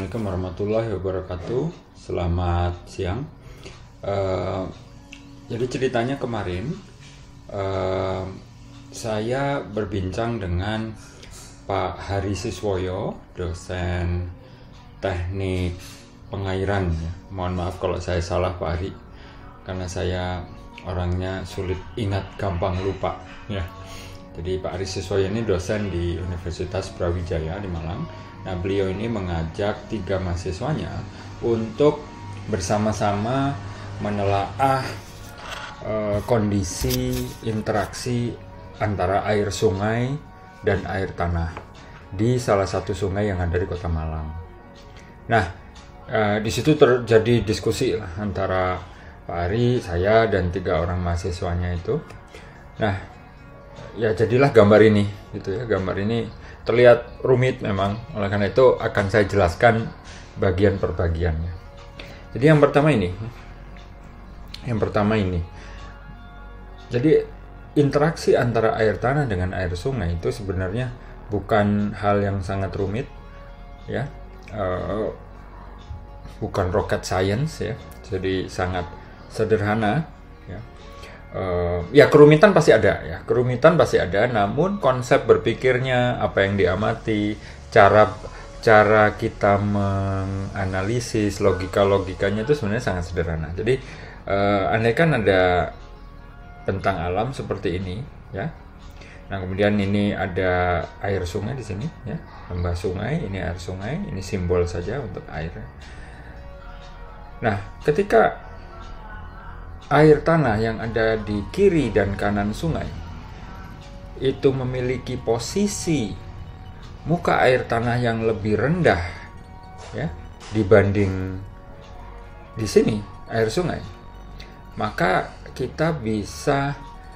Assalamualaikum warahmatullahi wabarakatuh. Selamat siang. Jadi ceritanya kemarin saya berbincang dengan Pak Hari Siswoyo, dosen teknik pengairan. Mohon maaf kalau saya salah Pak Hari, karena saya orangnya sulit ingat, gampang lupa ya. Jadi Pak Hari Siswoyo ini dosen di Universitas Brawijaya di Malang. Nah, beliau ini mengajak 3 mahasiswanya untuk bersama-sama menelaah kondisi interaksi antara air sungai dan air tanah di salah satu sungai yang ada di Kota Malang. Nah, di situ terjadi diskusi lah antara Pak Ari, saya, dan 3 orang mahasiswanya itu. Nah, ya jadilah gambar ini, gitu ya. Gambar ini terlihat rumit memang, oleh karena itu akan saya jelaskan bagian per bagiannya. Jadi yang pertama ini. Jadi interaksi antara air tanah dengan air sungai itu sebenarnya bukan hal yang sangat rumit, ya, bukan rocket science ya. Jadi sangat sederhana, ya. Ya kerumitan pasti ada, namun konsep berpikirnya, apa yang diamati, cara kita menganalisis, logikanya itu sebenarnya sangat sederhana. Jadi andaikan ada bentang alam seperti ini, ya. Nah, kemudian ini ada air sungai di sini, ya, lembah sungai, ini air sungai, ini simbol saja untuk air. Nah, ketika air tanah yang ada di kiri dan kanan sungai itu memiliki posisi muka air tanah yang lebih rendah, ya, dibanding di sini air sungai, maka kita bisa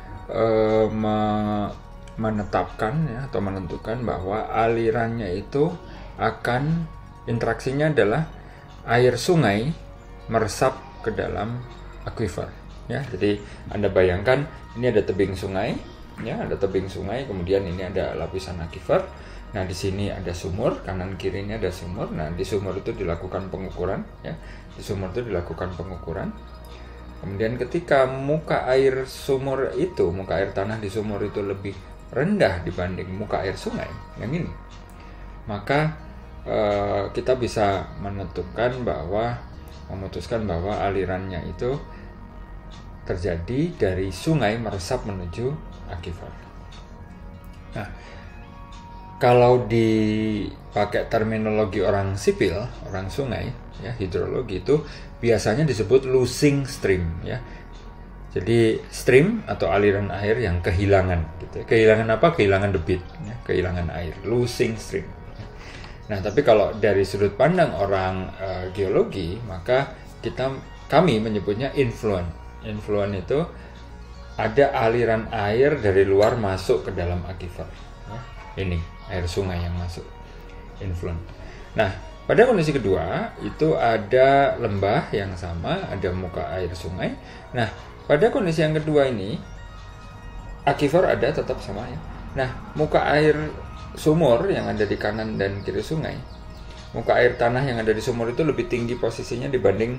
menetapkan, ya, atau menentukan bahwa alirannya itu akan, interaksinya adalah air sungai meresap ke dalam aquifer, ya. Jadi Anda bayangkan ini ada tebing sungai, ya, ada tebing sungai, kemudian ini ada lapisan aquifer. Nah, di sini ada sumur, kanan kiri ini ada sumur. Nah, di sumur itu dilakukan pengukuran, ya. Di sumur itu dilakukan pengukuran. Kemudian ketika muka air tanah di sumur itu lebih rendah dibanding muka air sungai yang ini, maka kita bisa memutuskan bahwa alirannya itu terjadi dari sungai meresap menuju aquifer. Nah, kalau dipakai terminologi orang sipil, orang sungai, ya, hidrologi, itu biasanya disebut losing stream, ya. Jadi stream atau aliran air yang kehilangan, gitu. Kehilangan apa? Kehilangan debit, ya, kehilangan air, losing stream. Nah, tapi kalau dari sudut pandang orang geologi, maka kami menyebutnya influent. Influent itu ada aliran air dari luar masuk ke dalam aquifer, ya. Ini air sungai yang masuk, influent. Nah, pada kondisi kedua itu ada lembah yang sama, ada muka air sungai. Nah, pada kondisi yang kedua ini aquifer ada tetap sama, ya. Nah, muka air sumur yang ada di kanan dan kiri sungai, muka air tanah yang ada di sumur itu lebih tinggi posisinya dibanding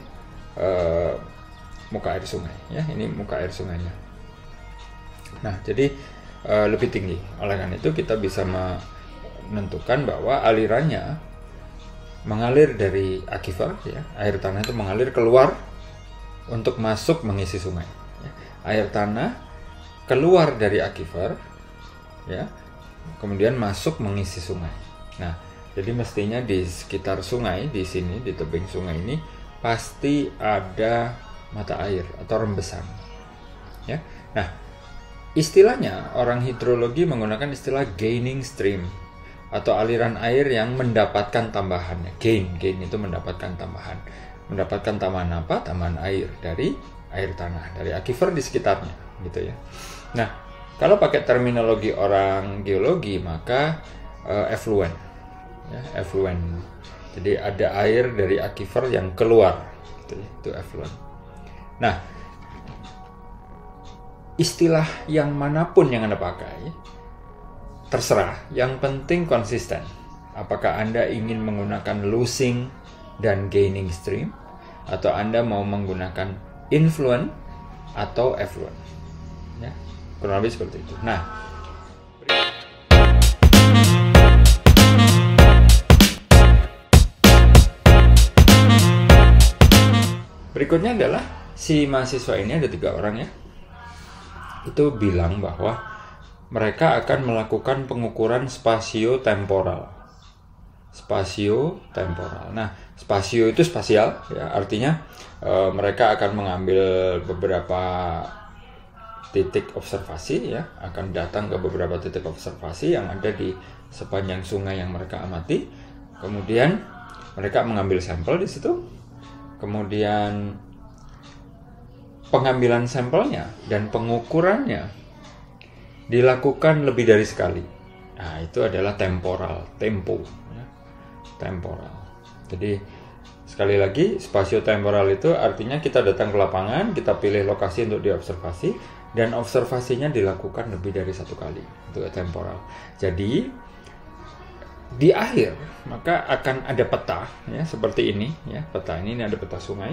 muka air sungai, ya. Ini muka air sungainya. Nah, jadi lebih tinggi. Oleh karena itu kita bisa menentukan bahwa alirannya mengalir dari aquifer, ya. Air tanah itu mengalir keluar untuk masuk mengisi sungai, ya. Air tanah keluar dari aquifer, ya, kemudian masuk mengisi sungai. Nah, jadi mestinya di sekitar sungai, di sini, di tebing sungai ini pasti ada mata air atau rembesan, ya. Nah, istilahnya orang hidrologi menggunakan istilah gaining stream atau aliran air yang mendapatkan tambahan. Gain itu mendapatkan tambahan. Mendapatkan tambahan apa? Tambahan air dari air tanah, dari aquifer di sekitarnya, gitu ya. Nah, kalau pakai terminologi orang geologi maka effluent, ya, effluent. Jadi ada air dari aquifer yang keluar, gitu ya, itu effluent. Nah, istilah yang manapun yang Anda pakai terserah, yang penting konsisten, Apakah Anda ingin menggunakan losing dan gaining stream, atau Anda mau menggunakan influent atau effluent, ya, kurang lebih seperti itu. Nah, berikutnya adalah si mahasiswa ini, ada 3 orang ya, itu bilang bahwa mereka akan melakukan pengukuran spasio-temporal. Spasio-temporal. Nah, spasio itu spasial, ya, artinya mereka akan mengambil beberapa titik observasi, ya, akan datang ke beberapa titik observasi yang ada di sepanjang sungai yang mereka amati. Kemudian mereka mengambil sampel di situ. Kemudian pengambilan sampelnya dan pengukurannya dilakukan lebih dari sekali. Nah, itu adalah temporal, tempo, ya. Temporal. Jadi sekali lagi, spasio-temporal itu artinya kita datang ke lapangan, kita pilih lokasi untuk diobservasi, dan observasinya dilakukan lebih dari 1 kali. Itu temporal. Jadi di akhir maka akan ada peta, ya, seperti ini, ya, peta ini ada peta sungai.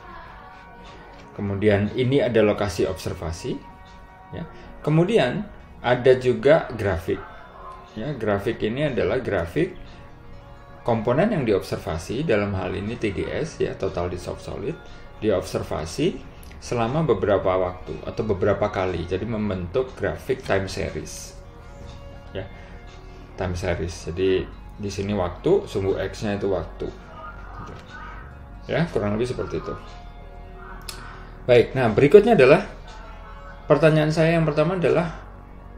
Kemudian ini ada lokasi observasi, ya. Kemudian ada juga grafik, ya. Grafik ini adalah grafik komponen yang diobservasi, dalam hal ini TDS, ya, total dissolved solid, diobservasi selama beberapa waktu atau beberapa kali. Jadi membentuk grafik time series, ya, time series. Jadi di sini waktu, sumbu X-nya itu waktu, ya, kurang lebih seperti itu. Baik, nah berikutnya adalah pertanyaan saya yang pertama adalah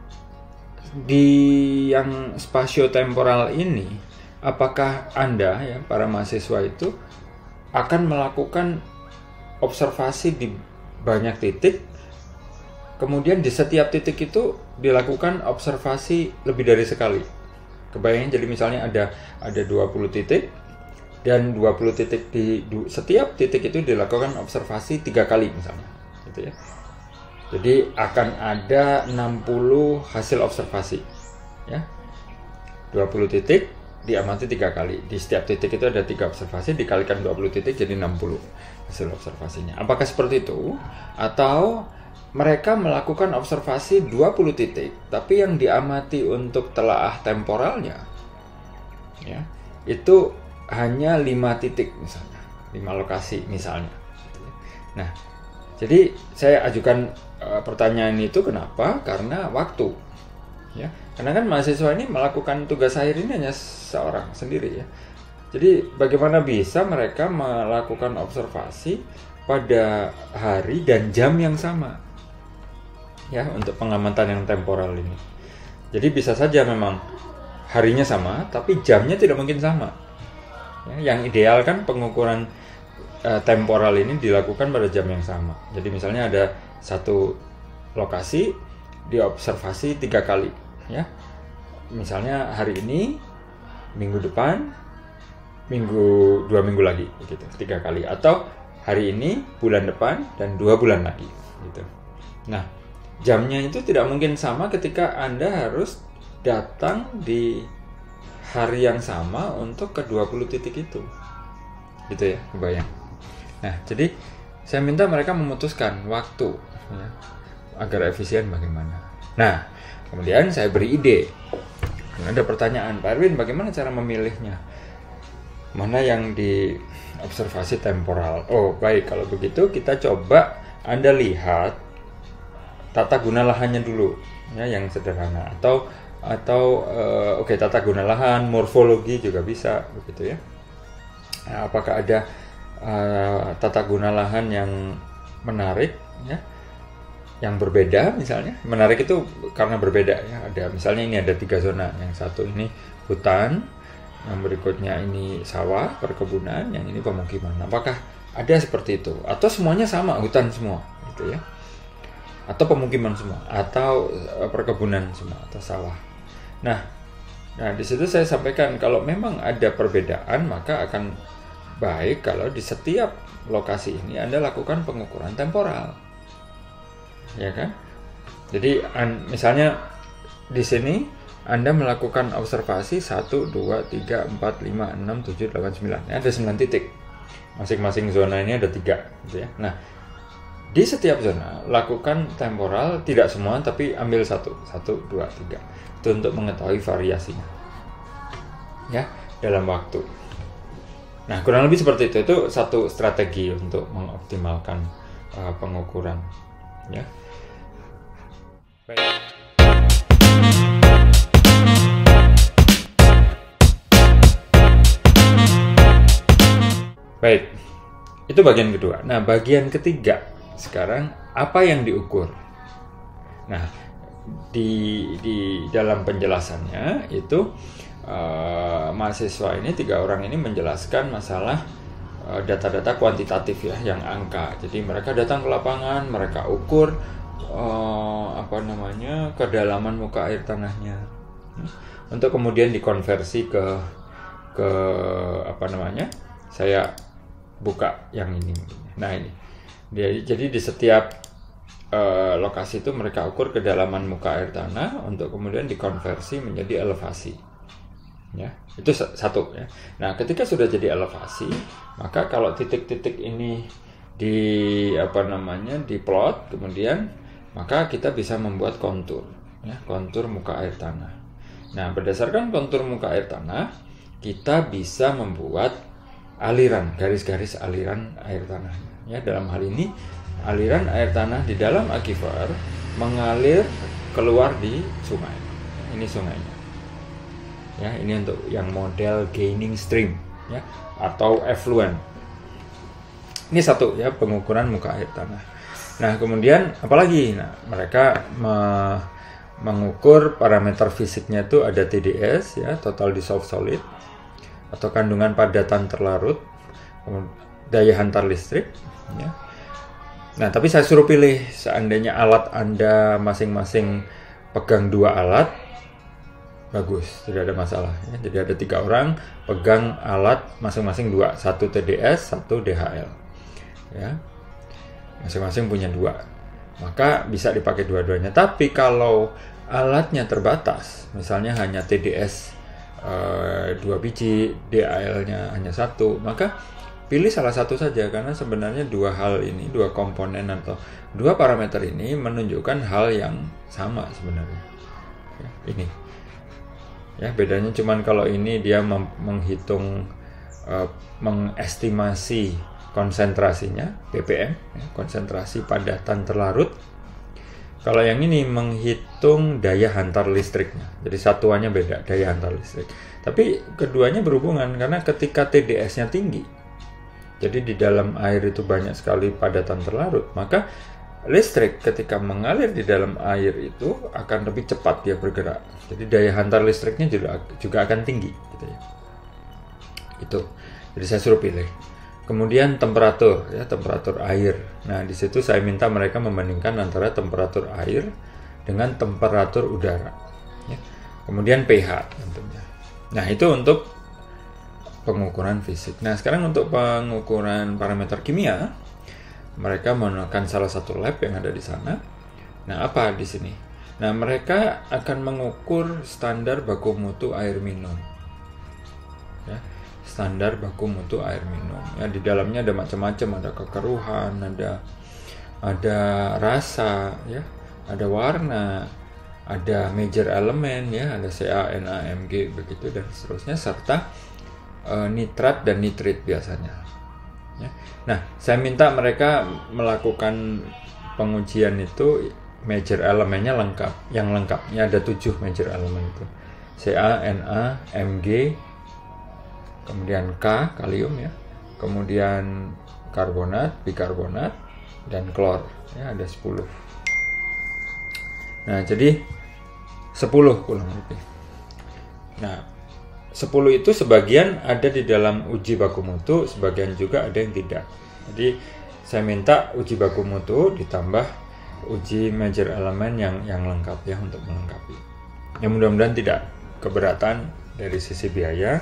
di yang spasio-temporal ini, apakah Anda, ya, para mahasiswa itu akan melakukan observasi di banyak titik, kemudian di setiap titik itu dilakukan observasi lebih dari sekali? Kebayangin, jadi misalnya ada 20 titik, dan 20 titik di setiap titik itu dilakukan observasi 3 kali misalnya, gitu ya. Jadi akan ada 60 hasil observasi, ya. 20 titik diamati 3 kali. Di setiap titik itu ada 3 observasi, dikalikan 20 titik jadi 60 hasil observasinya. Apakah seperti itu? Atau mereka melakukan observasi 20 titik, tapi yang diamati untuk telaah temporalnya, ya, itu hanya 5 titik misalnya, 5 lokasi misalnya. Nah, jadi saya ajukan pertanyaan itu kenapa? Karena waktu, ya. Karena kan mahasiswa ini melakukan tugas akhir ini hanya seorang sendiri, ya. Jadi bagaimana bisa mereka melakukan observasi pada hari dan jam yang sama, ya, untuk pengamatan yang temporal ini. Jadi bisa saja memang harinya sama, tapi jamnya tidak mungkin sama. Ya, yang ideal kan pengukuran temporal ini dilakukan pada jam yang sama. Jadi misalnya ada satu lokasi diobservasi 3 kali, ya. Misalnya hari ini, minggu depan, 2 minggu lagi, gitu, 3 kali. Atau hari ini, bulan depan, dan 2 bulan lagi, gitu. Nah, jamnya itu tidak mungkin sama ketika Anda harus datang di hari yang sama untuk ke 20 titik itu, gitu ya, kebayang. Nah, jadi saya minta mereka memutuskan waktu, ya, agar efisien bagaimana. Nah, kemudian saya beri ide. Ada pertanyaan, Pak Erwin, bagaimana cara memilihnya? Mana yang di observasi temporal? Oh, baik, kalau begitu kita coba Anda lihat tata guna lahannya dulu, ya, yang sederhana. Atau tata guna lahan, morfologi juga bisa, begitu ya. Nah, apakah ada tata guna lahan yang menarik, ya, yang berbeda misalnya? Menarik itu karena berbeda, ya. Ada misalnya ini ada 3 zona, yang satu ini hutan, yang berikutnya ini sawah, perkebunan, yang ini pemukiman. Apakah ada seperti itu? Atau semuanya sama, hutan semua, gitu ya? Atau pemukiman semua, atau perkebunan semua, atau sawah. Nah, di situ saya sampaikan kalau memang ada perbedaan, maka akan baik kalau di setiap lokasi ini Anda lakukan pengukuran temporal, ya kan? Jadi misalnya di sini Anda melakukan observasi 1, 2, 3, 4, 5, 6, 7, 8, 9. Ada 9 titik. Masing-masing zona ini ada 3 gitu ya. Nah, di setiap zona lakukan temporal, tidak semua tapi ambil 1, 2, 3. Itu untuk mengetahui variasinya. Ya, dalam waktu. Nah, kurang lebih seperti itu. Itu satu strategi untuk mengoptimalkan pengukuran, ya. Baik. Baik, itu bagian kedua. Nah, bagian ketiga sekarang apa yang diukur? Nah, di dalam penjelasannya itu mahasiswa ini 3 orang ini menjelaskan masalah data-data kuantitatif ya, yang angka. Jadi mereka datang ke lapangan, mereka ukur kedalaman muka air tanahnya, untuk kemudian dikonversi ke saya buka yang ini. Nah, ini jadi di setiap lokasi itu mereka ukur kedalaman muka air tanah untuk kemudian dikonversi menjadi elevasi, ya. Itu satu ya. Nah, ketika sudah jadi elevasi, maka kalau titik-titik ini diplot kemudian, maka kita bisa membuat kontur, ya, kontur muka air tanah. Nah, berdasarkan kontur muka air tanah, kita bisa membuat aliran, garis-garis aliran air tanah. Ya, dalam hal ini aliran air tanah di dalam aquifer mengalir keluar di sungai. Ini sungainya. Ya, ini untuk yang model gaining stream, ya, atau effluent. Ini satu ya, pengukuran muka air tanah. Nah, kemudian apalagi? Nah, mereka mengukur parameter fisiknya itu ada TDS, ya, total dissolved solid, atau kandungan padatan terlarut, daya hantar listrik, ya. Nah, tapi saya suruh pilih, seandainya alat Anda masing-masing pegang 2 alat, bagus, tidak ada masalah, ya. Jadi ada 3 orang pegang alat masing-masing 2, 1 TDS, 1 DHL, ya. Masing-masing punya 2, maka bisa dipakai dua-duanya. Tapi kalau alatnya terbatas, misalnya hanya TDS 2 biji, DHL-nya hanya 1, maka pilih salah satu saja, karena sebenarnya 2 hal ini, 2 komponen atau 2 parameter ini menunjukkan hal yang sama sebenarnya. Ya, ini, ya, bedanya cuman kalau ini dia menghitung, mengestimasi konsentrasinya, ppm, ya, konsentrasi padatan terlarut. Kalau yang ini menghitung daya hantar listriknya, jadi satuannya beda, daya hantar listrik. Tapi keduanya berhubungan, karena ketika TDS-nya tinggi, jadi di dalam air itu banyak sekali padatan terlarut, maka listrik ketika mengalir di dalam air itu akan lebih cepat dia bergerak. Jadi daya hantar listriknya juga akan tinggi, gitu ya. Itu. Jadi saya suruh pilih. Kemudian temperatur, ya, temperatur air. Nah, di situ saya minta mereka membandingkan antara temperatur air dengan temperatur udara, ya. Kemudian pH tentunya. Nah, itu untuk pengukuran fisik. Nah, sekarang untuk pengukuran parameter kimia, mereka menggunakan salah satu lab yang ada di sana. Nah, apa di sini? Nah, mereka akan mengukur standar baku mutu air minum, ya. Standar baku mutu air minum. Ya, di dalamnya ada macam-macam, ada kekeruhan, ada rasa, ya, ada warna, ada major elemen, ya, ada Ca, Na, Mg begitu dan seterusnya, serta nitrat dan nitrit biasanya. Ya. Nah, saya minta mereka melakukan pengujian itu major elemennya lengkap. Yang lengkapnya ada 7 major elemen itu. Ca, Na, Mg, kemudian K, kalium, ya, kemudian karbonat, bikarbonat, dan klor, ya, ada 10. Nah, jadi 10 kurang lebih. Nah, 10 itu sebagian ada di dalam uji baku mutu, sebagian juga ada yang tidak. Jadi saya minta uji baku mutu ditambah uji major elemen yang lengkap, ya, untuk melengkapi. Ya, mudah-mudahan tidak keberatan dari sisi biaya.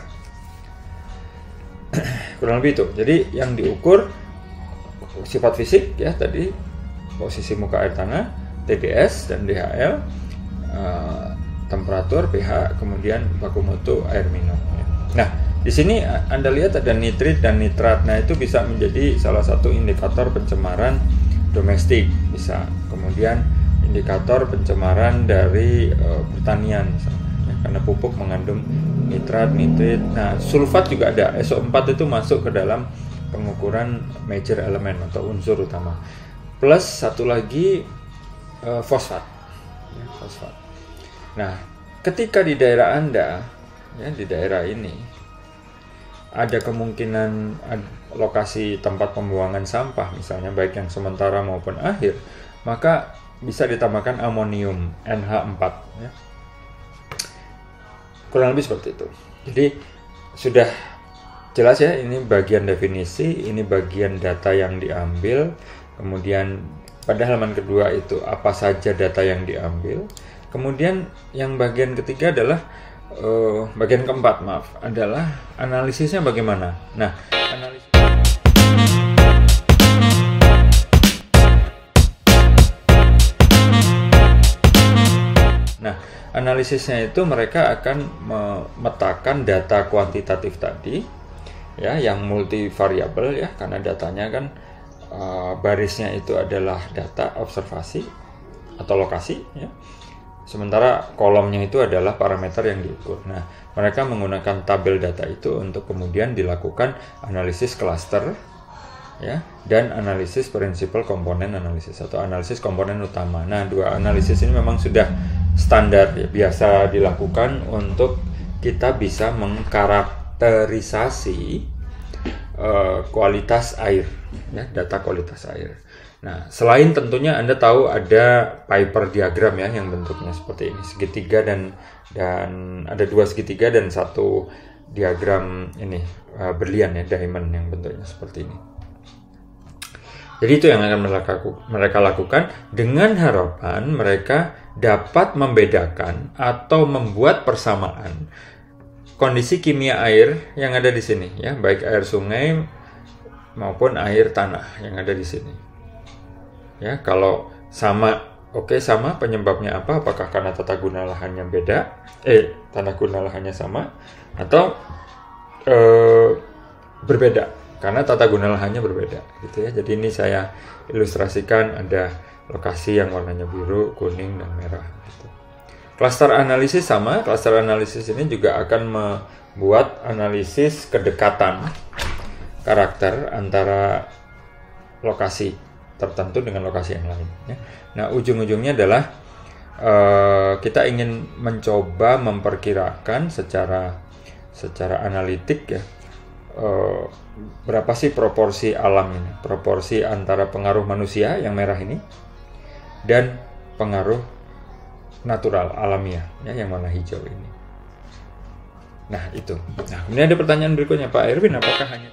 Kurang lebih itu. Jadi yang diukur sifat fisik, ya, tadi posisi muka air tanah, TDS dan DHL, temperatur, pH, kemudian baku mutu air minum. Nah, di sini Anda lihat ada nitrit dan nitrat. Nah, itu bisa menjadi salah satu indikator pencemaran domestik, bisa. Kemudian indikator pencemaran dari pertanian misalnya, ya, karena pupuk mengandung nitrat, nitrit. Nah, sulfat juga ada. SO4 itu masuk ke dalam pengukuran major element atau unsur utama. Plus satu lagi fosfat. Ya, fosfat. Nah, ketika di daerah Anda, ya, di daerah ini ada kemungkinan lokasi tempat pembuangan sampah misalnya, baik yang sementara maupun akhir, maka bisa ditambahkan amonium NH4, ya. Kurang lebih seperti itu. Jadi sudah jelas ya, ini bagian definisi, ini bagian data yang diambil. Kemudian pada halaman kedua itu apa saja data yang diambil. Kemudian yang bagian ketiga adalah bagian keempat, adalah analisisnya bagaimana. Nah, analisisnya itu mereka akan memetakan data kuantitatif tadi, ya, yang multivariabel, ya, karena datanya kan barisnya itu adalah data observasi atau lokasi, ya. Sementara kolomnya itu adalah parameter yang diukur. Nah, mereka menggunakan tabel data itu untuk kemudian dilakukan analisis cluster, ya, dan analisis prinsipal komponen analisis atau analisis komponen utama. Nah, dua analisis ini memang sudah standar, ya, biasa dilakukan untuk kita bisa mengkarakterisasi kualitas air, ya, data kualitas air. Nah, selain tentunya Anda tahu ada Piper diagram, ya, yang bentuknya seperti ini, segitiga dan ada dua segitiga dan satu diagram ini berlian, ya, diamond, yang bentuknya seperti ini. Jadi itu yang akan mereka lakukan dengan harapan mereka dapat membedakan atau membuat persamaan kondisi kimia air yang ada di sini, ya, baik air sungai maupun air tanah yang ada di sini. Ya, kalau sama, oke, sama, penyebabnya apa? Apakah karena tata guna lahannya beda? Tanah guna lahannya sama atau berbeda karena tata guna lahannya berbeda, gitu ya. Jadi ini saya ilustrasikan ada lokasi yang warnanya biru, kuning, dan merah, gitu. Cluster analisis sama. Cluster analisis ini juga akan membuat analisis kedekatan karakter antara lokasi tertentu dengan lokasi yang lain, ya. Nah, ujung-ujungnya adalah kita ingin mencoba memperkirakan secara analitik, ya, berapa sih proporsi alam ini, proporsi antara pengaruh manusia yang merah ini dan pengaruh natural alamiah, ya, yang warna hijau ini. Nah, itu. Nah, kemudian ada pertanyaan berikutnya, Pak Erwin, apakah hanya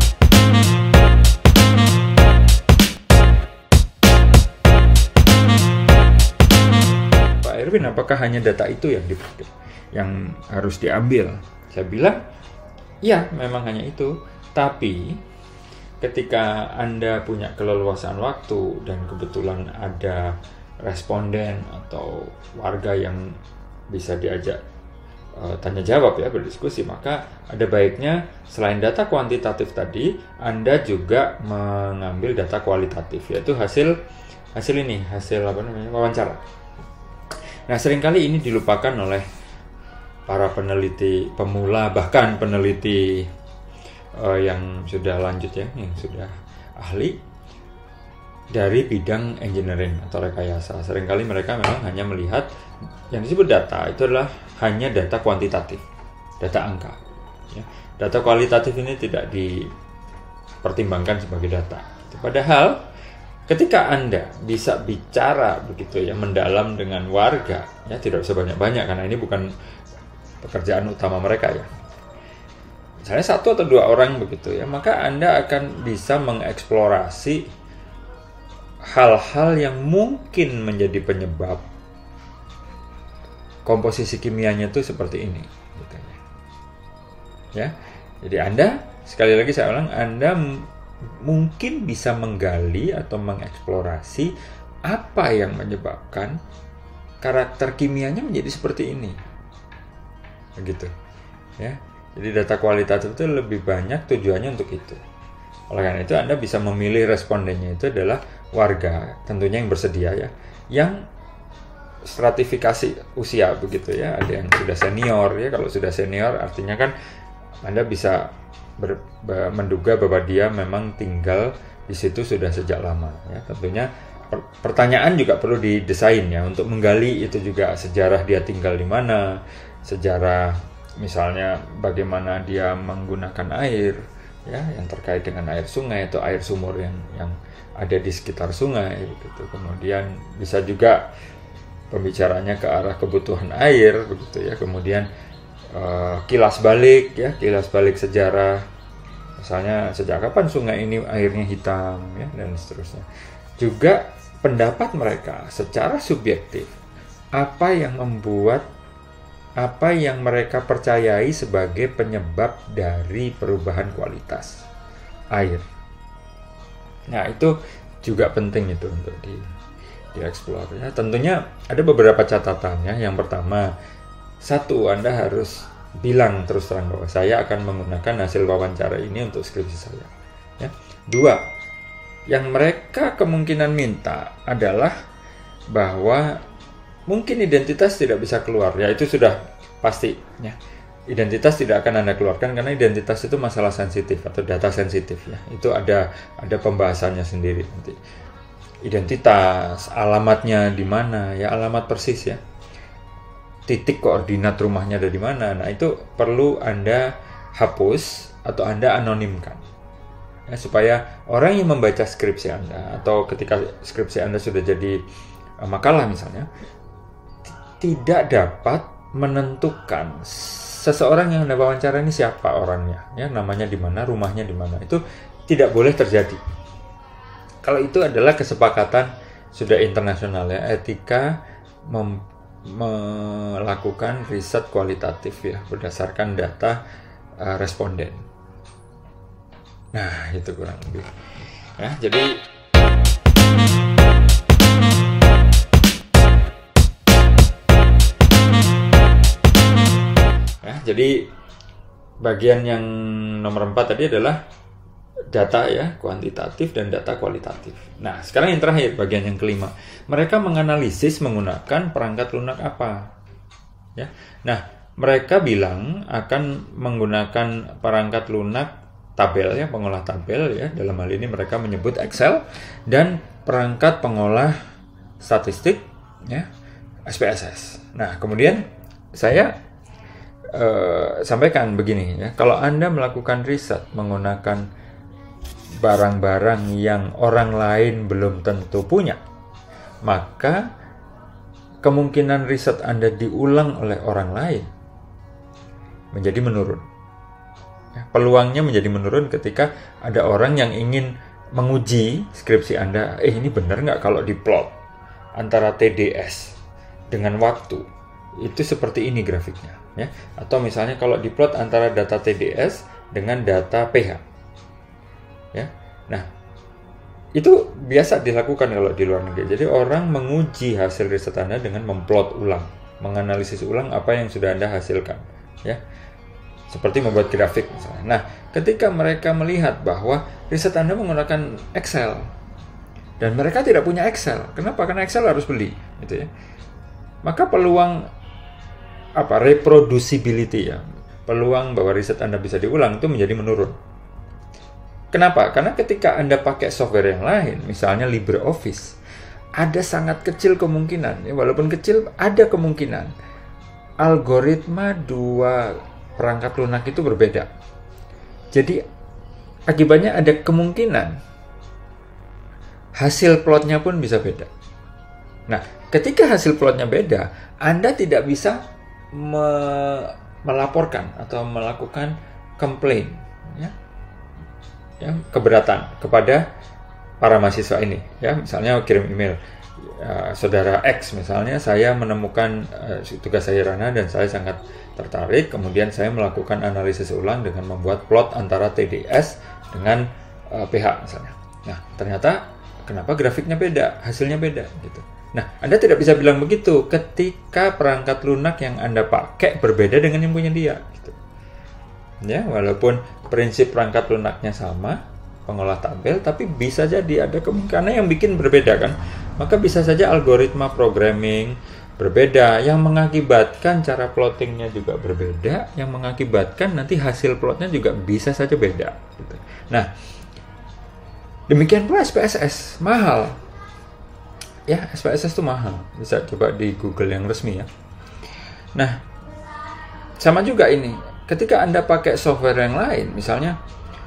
data itu yang harus diambil? Saya bilang, ya, memang hanya itu. Tapi ketika Anda punya keleluasan waktu dan kebetulan ada responden atau warga yang bisa diajak tanya jawab, ya, berdiskusi, maka ada baiknya selain data kuantitatif tadi, Anda juga mengambil data kualitatif, yaitu hasil wawancara. Nah, seringkali ini dilupakan oleh para peneliti pemula, bahkan peneliti yang sudah lanjut, ya, yang sudah ahli dari bidang engineering atau rekayasa. Seringkali mereka memang hanya melihat yang disebut data itu adalah hanya data kuantitatif, data angka, ya. Data kualitatif ini tidak dipertimbangkan sebagai data. Padahal ketika Anda bisa bicara begitu, ya, mendalam dengan warga, ya, tidak usah banyak-banyak karena ini bukan pekerjaan utama mereka, ya. Misalnya 1 atau 2 orang begitu, ya, maka Anda akan bisa mengeksplorasi hal-hal yang mungkin menjadi penyebab komposisi kimianya itu seperti ini, gitu, ya. Jadi Anda, sekali lagi saya ulang, Anda mungkin bisa menggali atau mengeksplorasi apa yang menyebabkan karakter kimianya menjadi seperti ini, begitu ya. Jadi data kualitatif itu lebih banyak tujuannya untuk itu. Oleh karena itu Anda bisa memilih respondennya itu adalah warga, tentunya yang bersedia ya, yang stratifikasi usia begitu ya. Ada yang sudah senior ya. Kalau sudah senior artinya kan Anda bisa menduga bahwa dia memang tinggal di situ sudah sejak lama ya. Tentunya pertanyaan juga perlu didesain ya untuk menggali itu juga sejarah dia tinggal di mana, sejarah misalnya bagaimana dia menggunakan air ya, yang terkait dengan air sungai atau air sumur yang ada di sekitar sungai gitu. Kemudian bisa juga pembicaranya ke arah kebutuhan air begitu ya. Kemudian kilas balik sejarah, misalnya sejak kapan sungai ini airnya hitam ya, dan seterusnya. Juga pendapat mereka secara subjektif, apa yang mereka percayai sebagai penyebab dari perubahan kualitas air. Nah, itu juga penting itu untuk dieksplor ya. Tentunya ada beberapa catatannya. Yang pertama, satu, Anda harus bilang terus terang bahwa saya akan menggunakan hasil wawancara ini untuk skripsi saya. Ya. Dua, yang mereka kemungkinan minta adalah bahwa mungkin identitas tidak bisa keluar, ya itu sudah pasti ya. Identitas tidak akan Anda keluarkan karena identitas itu masalah sensitif atau data sensitif ya. Itu ada pembahasannya sendiri nanti. Identitas, alamatnya di mana ya, alamat persis ya. Titik koordinat rumahnya ada di mana. Nah, itu perlu Anda hapus atau Anda anonimkan. Ya, supaya orang yang membaca skripsi Anda atau ketika skripsi Anda sudah jadi makalah misalnya, tidak dapat menentukan seseorang yang Anda wawancara ini siapa orangnya, ya namanya di mana, rumahnya di mana. Itu tidak boleh terjadi. Kalau itu adalah kesepakatan sudah internasional ya, etika melakukan riset kualitatif ya berdasarkan data responden. Nah, itu kurang lebih. Ya, jadi bagian yang nomor 4 tadi adalah data ya, kuantitatif dan data kualitatif. Nah, sekarang yang terakhir, bagian yang kelima. Mereka menganalisis menggunakan perangkat lunak apa? Ya. Nah, mereka bilang akan menggunakan perangkat lunak tabel ya, pengolah tabel ya. Dalam hal ini mereka menyebut Excel, dan perangkat pengolah statistik ya, SPSS. Nah, kemudian saya sampaikan begini ya, kalau Anda melakukan riset menggunakan barang-barang yang orang lain belum tentu punya, maka kemungkinan riset Anda diulang oleh orang lain menjadi menurun. Ya, peluangnya menjadi menurun ketika ada orang yang ingin menguji skripsi Anda, ini benar nggak kalau diplot antara TDS dengan waktu, itu seperti ini grafiknya. Ya, atau misalnya kalau diplot antara data TDS dengan data pH, ya, nah itu biasa dilakukan kalau di luar negeri. Jadi orang menguji hasil riset Anda dengan memplot ulang, menganalisis ulang apa yang sudah Anda hasilkan, ya, seperti membuat grafik misalnya. Nah, ketika mereka melihat bahwa riset Anda menggunakan Excel dan mereka tidak punya Excel, kenapa? Karena Excel harus beli, gitu ya. Maka peluang reproducibility ya, peluang bahwa riset Anda bisa diulang itu menjadi menurun. Kenapa? Karena ketika Anda pakai software yang lain, misalnya LibreOffice, ada sangat kecil kemungkinan, ya, walaupun kecil ada kemungkinan algoritma dua perangkat lunak itu berbeda. Jadi akibatnya ada kemungkinan hasil plotnya pun bisa beda. Nah, ketika hasil plotnya beda, Anda tidak bisa melaporkan atau melakukan komplain ya, keberatan kepada para mahasiswa ini ya. Misalnya kirim email, saudara X misalnya, saya menemukan tugas saya Rana dan saya sangat tertarik, kemudian saya melakukan analisis ulang dengan membuat plot antara TDS dengan pH misalnya. Nah, ternyata kenapa grafiknya beda, hasilnya beda gitu. Nah, Anda tidak bisa bilang begitu ketika perangkat lunak yang Anda pakai berbeda dengan yang punya dia. Gitu. Ya, walaupun prinsip perangkat lunaknya sama, pengolah tabel, tapi bisa jadi ada kemungkinan yang bikin berbeda kan. Maka bisa saja algoritma programming berbeda, yang mengakibatkan cara plottingnya juga berbeda, yang mengakibatkan nanti hasil plotnya juga bisa saja beda. Gitu. Nah, demikian pula SPSS mahal. Ya, SPSS itu mahal. Bisa coba di Google yang resmi ya. Nah, sama juga ini. Ketika Anda pakai software yang lain, misalnya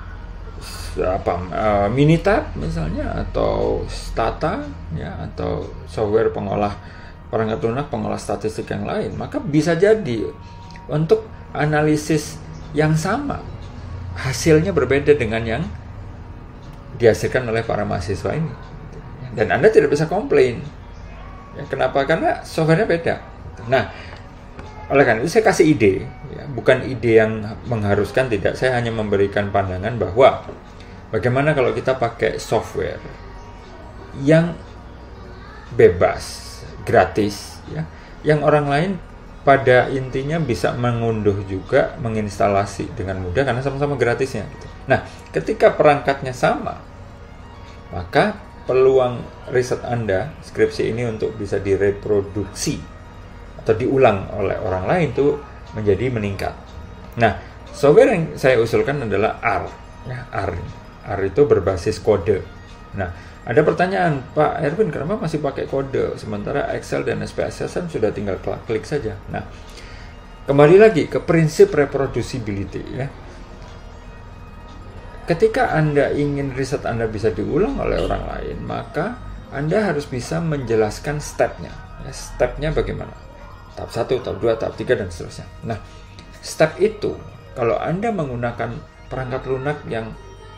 Minitab misalnya, atau Stata ya, atau software pengolah perangkat lunak, pengolah statistik yang lain, maka bisa jadi untuk analisis yang sama hasilnya berbeda dengan yang dihasilkan oleh para mahasiswa ini. Dan Anda tidak bisa komplain. Ya, kenapa? Karena softwarenya beda. Nah, oleh karena itu saya kasih ide, ya, bukan ide yang mengharuskan, tidak. Saya hanya memberikan pandangan bahwa bagaimana kalau kita pakai software yang bebas, gratis, ya, yang orang lain pada intinya bisa mengunduh juga, menginstalasi dengan mudah karena sama-sama gratisnya. Gitu. Nah, ketika perangkatnya sama, maka peluang riset Anda, skripsi ini untuk bisa direproduksi atau diulang oleh orang lain itu menjadi meningkat. Nah, software yang saya usulkan adalah R. Ya, R itu berbasis kode. Nah, ada pertanyaan, Pak Erwin, kenapa masih pakai kode? Sementara Excel dan SPSS sudah tinggal klik saja. Nah, kembali lagi ke prinsip reproducibility ya. Ketika Anda ingin riset Anda bisa diulang oleh orang lain, maka Anda harus bisa menjelaskan stepnya. Ya, stepnya bagaimana? Tahap 1, tahap 2, tahap 3, dan seterusnya. Nah, step itu, kalau Anda menggunakan perangkat lunak yang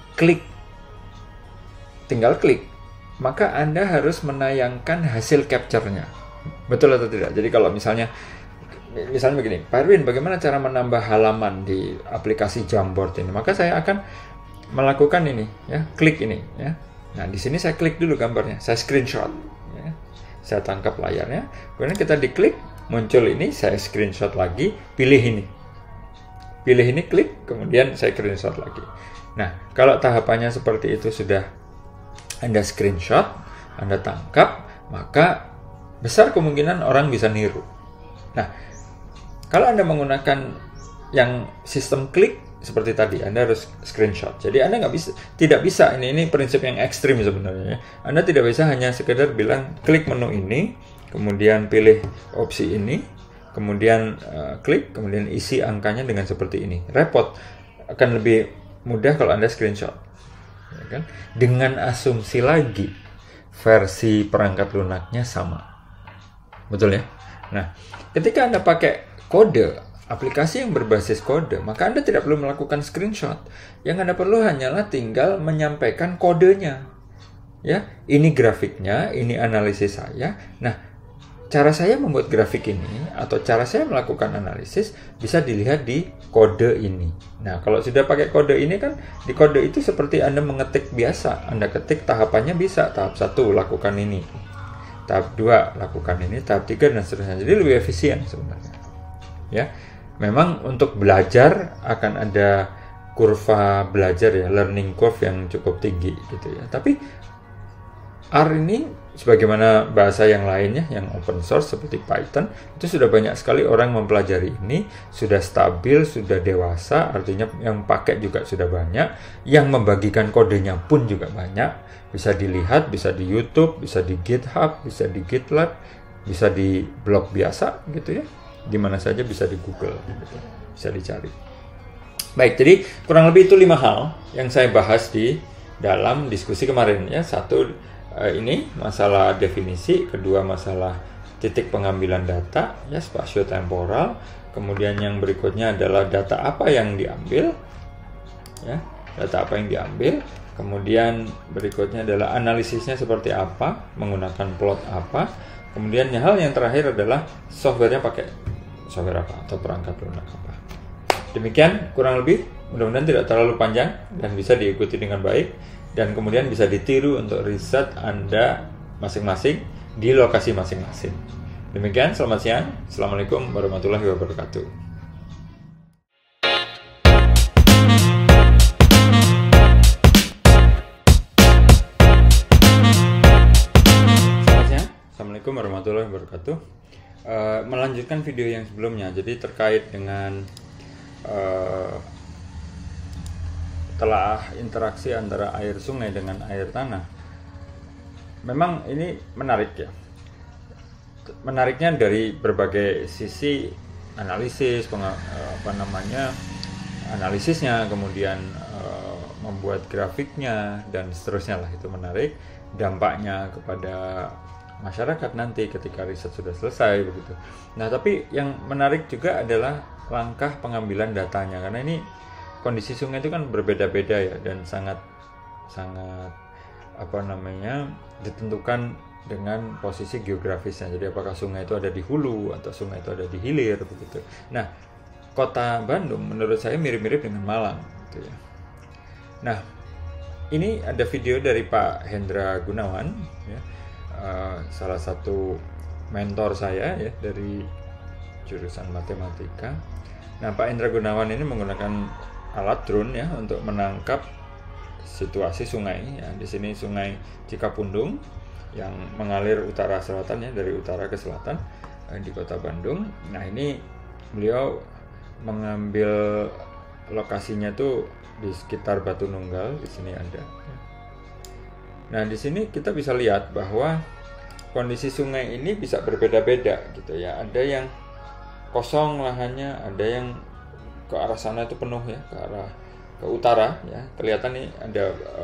tinggal klik, maka Anda harus menayangkan hasil capture-nya. Betul atau tidak? Jadi kalau misalnya begini, Pak Erwin, bagaimana cara menambah halaman di aplikasi Jamboard ini? Maka saya akan melakukan ini ya, klik ini ya. Nah, di sini saya klik dulu gambarnya, saya screenshot ya. Saya tangkap layarnya, kemudian kita diklik, muncul ini, saya screenshot lagi, pilih ini, klik, kemudian saya screenshot lagi. Nah, kalau tahapannya seperti itu sudah Anda screenshot, Anda tangkap, maka besar kemungkinan orang bisa niru. Nah, kalau Anda menggunakan yang sistem klik seperti tadi, Anda harus screenshot. Jadi Anda tidak bisa, ini prinsip yang ekstrim sebenarnya. Anda tidak bisa hanya sekedar bilang klik menu ini, kemudian pilih opsi ini, kemudian klik, kemudian isi angkanya dengan seperti ini. Repot. Akan lebih mudah kalau Anda screenshot. Ya kan? Dengan asumsi lagi versi perangkat lunaknya sama. Betul ya? Nah, ketika Anda pakai kode, aplikasi yang berbasis kode, maka Anda tidak perlu melakukan screenshot. Yang Anda perlu hanyalah tinggal menyampaikan kodenya. Ya, ini grafiknya, ini analisis saya. Nah, cara saya membuat grafik ini atau cara saya melakukan analisis bisa dilihat di kode ini. Nah, kalau sudah pakai kode ini kan, di kode itu seperti Anda mengetik biasa. Anda ketik tahapannya bisa, tahap 1 lakukan ini, tahap 2 lakukan ini, tahap 3 dan seterusnya. Jadi lebih efisien sebenarnya. Ya. Memang untuk belajar akan ada kurva belajar ya, learning curve yang cukup tinggi gitu ya. Tapi R ini sebagaimana bahasa yang lainnya yang open source seperti Python, itu sudah banyak sekali orang mempelajari ini, sudah stabil, sudah dewasa, artinya yang pakai juga sudah banyak, yang membagikan kodenya pun juga banyak. Bisa dilihat, bisa di YouTube, bisa di GitHub, bisa di GitLab, bisa di blog biasa gitu ya. Di mana saja, bisa di Google, bisa dicari. Baik, jadi kurang lebih itu 5 hal yang saya bahas di dalam diskusi kemarin ya. 1 ini masalah definisi, kedua masalah titik pengambilan data ya, spasio-temporal, kemudian yang berikutnya adalah data apa yang diambil ya, data apa yang diambil, kemudian berikutnya adalah analisisnya seperti apa, menggunakan plot apa, kemudian hal yang terakhir adalah softwarenya pakai software apa atau perangkat lunak apa. Demikian kurang lebih, mudah-mudahan tidak terlalu panjang dan bisa diikuti dengan baik dan kemudian bisa ditiru untuk riset Anda masing-masing di lokasi masing-masing. Demikian, selamat siang. Assalamualaikum warahmatullahi wabarakatuh. Assalamualaikum warahmatullahi wabarakatuh. Melanjutkan video yang sebelumnya, jadi terkait dengan telah interaksi antara air sungai dengan air tanah. Memang ini menarik ya. Menariknya dari berbagai sisi analisisnya, kemudian membuat grafiknya dan seterusnya lah, itu menarik. Dampaknya kepada masyarakat nanti ketika riset sudah selesai begitu. Nah, tapi yang menarik juga adalah langkah pengambilan datanya, karena ini kondisi sungai itu kan berbeda-beda ya, dan sangat ditentukan dengan posisi geografisnya. Jadi apakah sungai itu ada di hulu atau sungai itu ada di hilir begitu. Nah, kota Bandung menurut saya mirip-mirip dengan Malang gitu ya. Nah, ini ada video dari Pak Hendra Gunawan ya. Salah satu mentor saya ya dari jurusan matematika. Nah, Pak Hendra Gunawan ini menggunakan alat drone ya untuk menangkap situasi sungai ya. Di sini Sungai Cikapundung yang mengalir utara selatan ya, dari utara ke selatan di Kota Bandung. Nah, ini beliau mengambil lokasinya tuh di sekitar Batu Nunggal, di sini ada. Nah, di sini kita bisa lihat bahwa kondisi sungai ini bisa berbeda-beda gitu ya. Ada yang kosong lahannya, ada yang ke arah sana itu penuh ya, ke utara ya. Kelihatan nih ada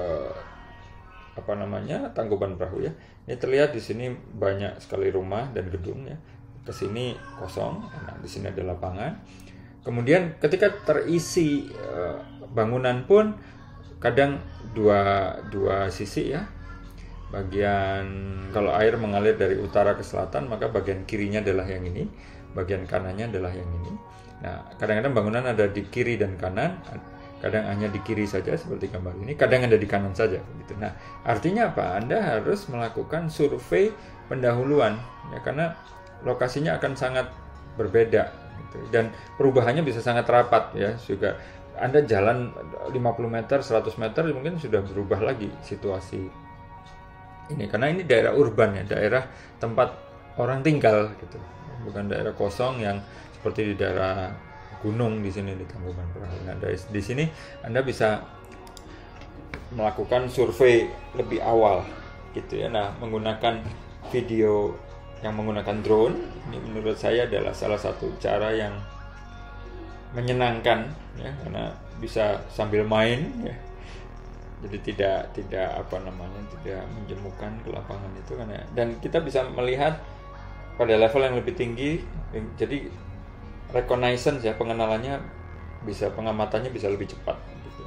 Tangkuban Perahu ya. Ini terlihat di sini banyak sekali rumah dan gedung ya. Ke sini kosong. Nah, di sini ada lapangan. Kemudian ketika terisi bangunan pun kadang dua sisi ya. Bagian kalau air mengalir dari utara ke selatan, maka bagian kirinya adalah yang ini, bagian kanannya adalah yang ini. Nah, kadang-kadang bangunan ada di kiri dan kanan, kadang hanya di kiri saja seperti gambar ini, kadang ada di kanan saja gitu. Nah, artinya apa? Anda harus melakukan survei pendahuluan ya, karena lokasinya akan sangat berbeda gitu. Dan perubahannya bisa sangat rapat ya. Juga Anda jalan 50 meter, 100 meter mungkin sudah berubah lagi situasi ini, karena ini daerah urban ya, daerah tempat orang tinggal gitu, bukan daerah kosong yang seperti di daerah gunung di sini di Tangkuban Perahu. Nah, di sini Anda bisa melakukan survei lebih awal gitu ya. Nah, menggunakan video yang menggunakan drone ini menurut saya adalah salah satu cara yang menyenangkan ya, karena bisa sambil main ya. Jadi tidak menjemukan ke lapangan itu kan ya. Dan kita bisa melihat pada level yang lebih tinggi, jadi reconnaissance ya, pengenalannya bisa, pengamatannya bisa lebih cepat gitu.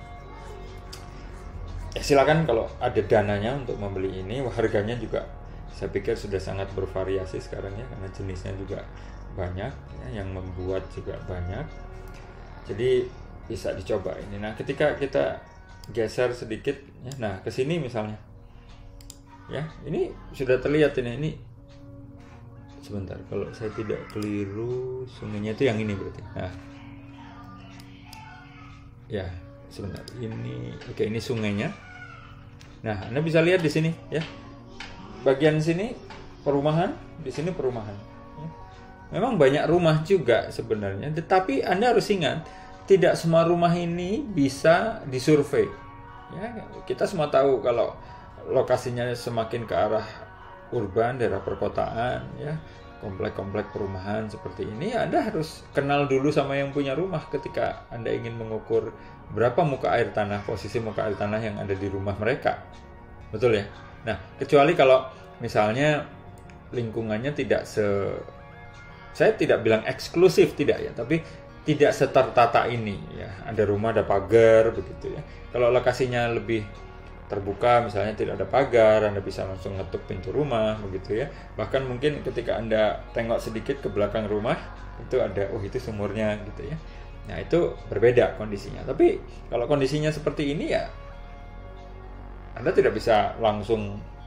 Ya, silakan kalau ada dananya untuk membeli ini. Harganya juga saya pikir sudah sangat bervariasi sekarang ya, karena jenisnya juga banyak ya, yang membuat juga banyak. Jadi bisa dicoba ini. Nah, ketika kita geser sedikit ya, nah ke sini misalnya ya, ini sudah terlihat ini sebentar, kalau saya tidak keliru sungainya itu yang ini berarti. Nah ya sebentar, ini oke, ini sungainya. Nah, Anda bisa lihat di sini ya, bagian sini perumahan, di sini perumahan ya. Memang banyak rumah juga sebenarnya, tetapi Anda harus ingat tidak semua rumah ini bisa disurvei. Ya, kita semua tahu kalau lokasinya semakin ke arah urban, daerah perkotaan, ya, komplek-komplek perumahan seperti ini, Anda harus kenal dulu sama yang punya rumah ketika Anda ingin mengukur berapa muka air tanah, posisi muka air tanah yang ada di rumah mereka. Betul ya? Nah, kecuali kalau misalnya lingkungannya tidak saya tidak bilang eksklusif, tidak ya, tapi tidak setertata ini ya. Ada rumah ada pagar begitu ya. Kalau lokasinya lebih terbuka, misalnya tidak ada pagar, Anda bisa langsung ngetuk pintu rumah begitu ya. Bahkan mungkin ketika Anda tengok sedikit ke belakang rumah, itu ada, oh itu sumurnya gitu ya. Nah, itu berbeda kondisinya. Tapi kalau kondisinya seperti ini ya, Anda tidak bisa langsung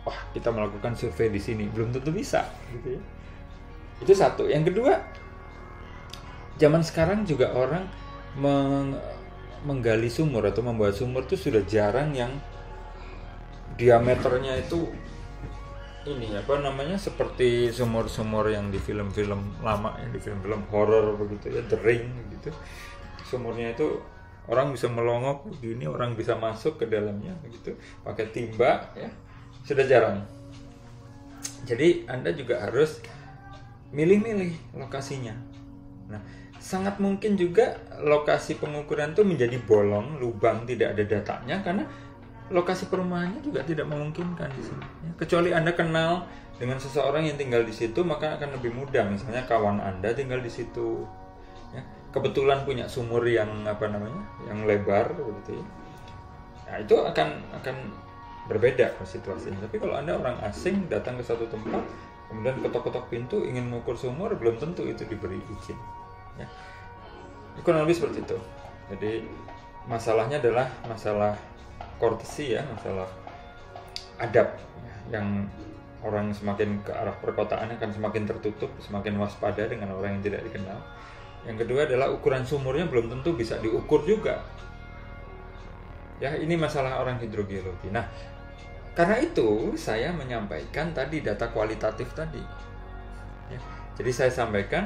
wah kita melakukan survei di sini, belum tentu bisa gitu ya. Itu satu. Yang kedua, zaman sekarang juga orang menggali sumur atau membuat sumur itu sudah jarang yang diameternya itu ini apa namanya seperti sumur-sumur yang di film-film lama ya, di film-film horor begitu ya, The Ring gitu. Sumurnya itu orang bisa melongok begini, orang bisa masuk ke dalamnya begitu pakai timba ya. Sudah jarang. Jadi Anda juga harus milih-milih lokasinya. Nah, sangat mungkin juga lokasi pengukuran itu menjadi bolong, lubang, tidak ada datanya karena lokasi perumahannya juga tidak memungkinkan di sini. Ya, kecuali Anda kenal dengan seseorang yang tinggal di situ, maka akan lebih mudah. Misalnya kawan Anda tinggal di situ, ya, kebetulan punya sumur yang apa namanya, yang lebar, begitu ya. Nah, itu akan berbeda situasinya. Tapi kalau Anda orang asing datang ke satu tempat, kemudian ketok-ketok pintu ingin mengukur sumur, belum tentu itu diberi izin. Ya. Kurang lebih seperti itu. Jadi masalahnya adalah masalah courtesy ya, masalah adab ya, yang orang semakin ke arah perkotaan akan semakin tertutup, semakin waspada dengan orang yang tidak dikenal. Yang kedua adalah ukuran sumurnya belum tentu bisa diukur juga. Ya, ini masalah orang hidrogeologi. Nah, karena itu saya menyampaikan tadi data kualitatif tadi. Ya, jadi saya sampaikan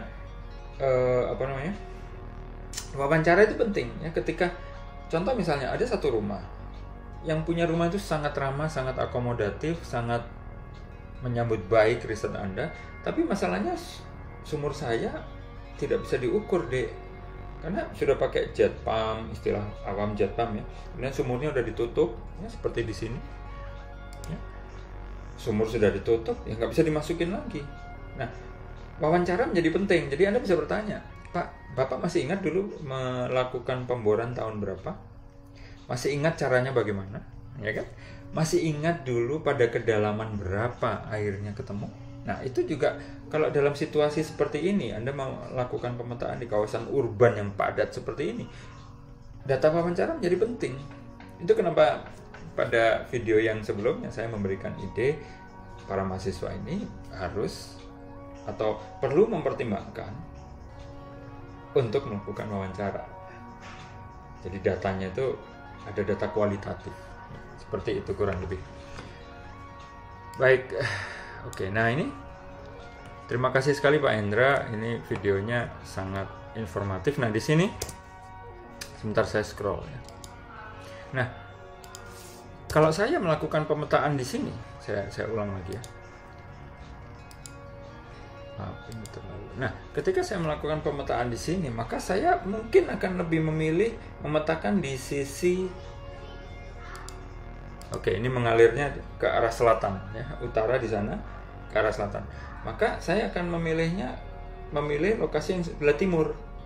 wawancara itu penting ya. Ketika contoh misalnya ada satu rumah yang punya rumah itu sangat ramah, sangat akomodatif, sangat menyambut baik riset Anda, tapi masalahnya sumur saya tidak bisa diukur deh, karena sudah pakai jet pump, istilah awam jet pump ya. Kemudian sumurnya udah ditutup ya, seperti di sini ya. Sumur sudah ditutup ya, nggak bisa dimasukin lagi. Nah, wawancara menjadi penting. Jadi Anda bisa bertanya, Pak, Bapak masih ingat dulu melakukan pemboran tahun berapa? Masih ingat caranya bagaimana? Ya kan? Masih ingat dulu pada kedalaman berapa airnya ketemu? Nah, itu juga kalau dalam situasi seperti ini, Anda mau melakukan pemetaan di kawasan urban yang padat seperti ini, data wawancara menjadi penting. Itu kenapa pada video yang sebelumnya saya memberikan ide para mahasiswa ini harus atau perlu mempertimbangkan untuk melakukan wawancara. Jadi datanya itu ada data kualitatif. Seperti itu kurang lebih. Baik. Oke, nah ini terima kasih sekali Pak Hendra. Ini videonya sangat informatif. Nah, di sini sebentar saya scroll ya. Nah, kalau saya melakukan pemetaan di sini, saya ulang lagi ya. Ini terlalu. Nah, ketika saya melakukan pemetaan di sini, maka saya mungkin akan lebih memilih memetakan di sisi. Oke, ini mengalirnya ke arah selatan ya, utara di sana ke arah selatan. Maka saya akan memilih lokasi yang sebelah timur.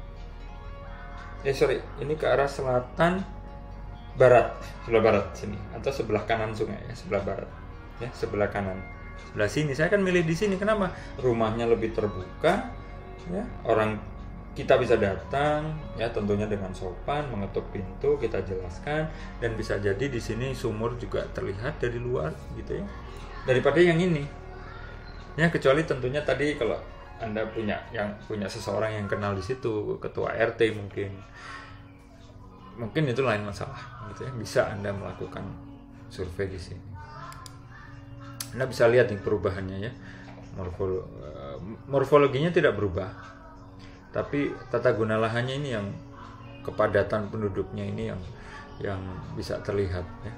Ini ke arah selatan barat, sebelah barat sini atau sebelah kanan sungai ya, sebelah barat. Ya, sebelah kanan. Sebelah sini saya akan milih di sini. Kenapa? Rumahnya lebih terbuka ya, kita bisa datang ya, tentunya dengan sopan, mengetuk pintu, kita jelaskan, dan bisa jadi di sini sumur juga terlihat dari luar gitu ya, daripada yang ini ya. Kecuali tentunya tadi kalau Anda punya seseorang yang kenal di situ, ketua RT mungkin itu lain masalah gitu ya, bisa Anda melakukan survei di sini. Anda bisa lihat nih perubahannya ya, morfologinya tidak berubah, tapi tata guna lahannya ini yang kepadatan penduduknya ini yang bisa terlihat ya.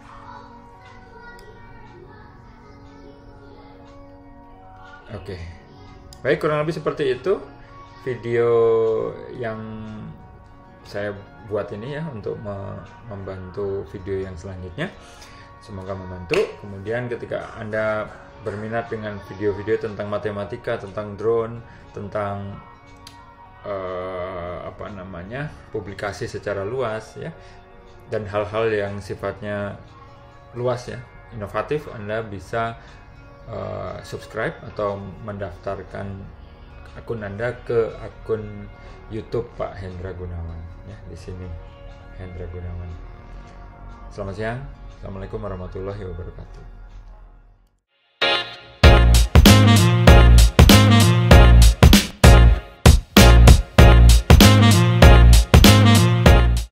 Oke. Baik, kurang lebih seperti itu video yang saya buat ini ya, untuk membantu video yang selanjutnya. Semoga membantu. Kemudian ketika Anda berminat dengan video-video tentang matematika, tentang drone, tentang publikasi secara luas ya, dan hal-hal yang sifatnya luas ya, inovatif, Anda bisa subscribe atau mendaftarkan akun Anda ke akun YouTube Pak Hendra Gunawan ya, di sini Hendra Gunawan. Selamat siang. Assalamualaikum warahmatullahi wabarakatuh.